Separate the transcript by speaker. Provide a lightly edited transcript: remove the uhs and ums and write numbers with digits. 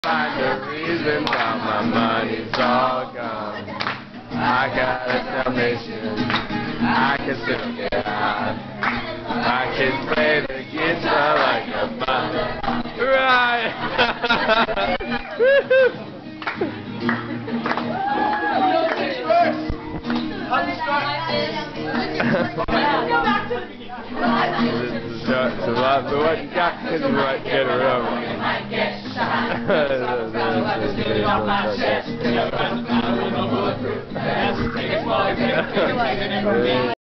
Speaker 1: Find the reason why my money's all gone. I got a damnation, I can still get out. I can play the guitar like a butler. Right! So what you got is right, get her over.